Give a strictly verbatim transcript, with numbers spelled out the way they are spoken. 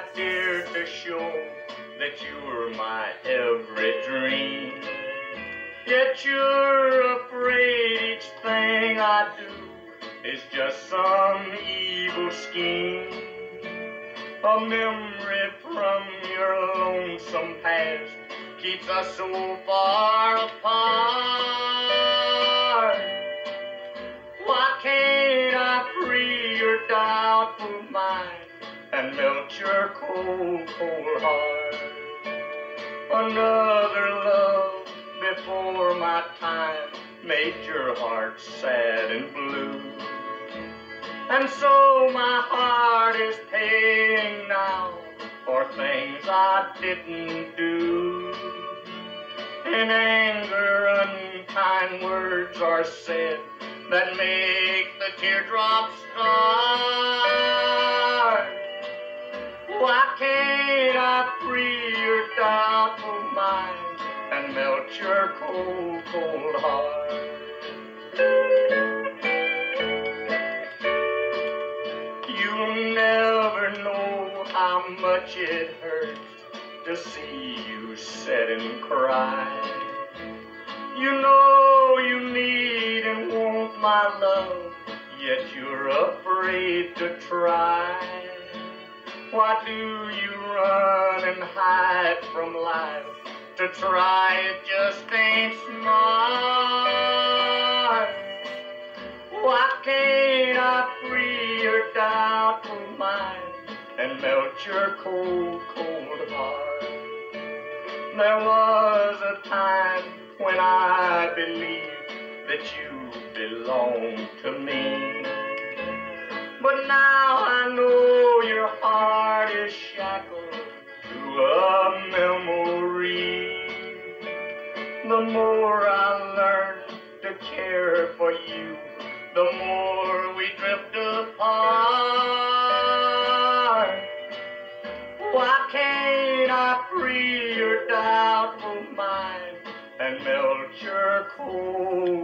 not dared to show that you were my every dream. Yet you're afraid each thing I do is just some evil scheme. A memory from your lonesome past keeps us so far apart. Why can't I free your doubtful mind and melt your cold, cold heart? Another love before my time made your heart sad and blue. And so my heart is paying now for things I didn't do. In anger, unkind words are said that make the teardrops start. Why can't I free your doubtful mind and melt your cold, cold heart? You'll never know how much it hurts to see you sit and cry. You know you need and want my love, yet you're afraid to try. Why do you run and hide from life? To try it just ain't smart. Why can't I free your doubtful mind and melt your cold, cold heart? There was a time when I believed that you belonged to me, but now I know your heart is shackled to a memory. The more I learn to care for you, the more we drift apart. Why can't I free your doubtful mind and melt your cold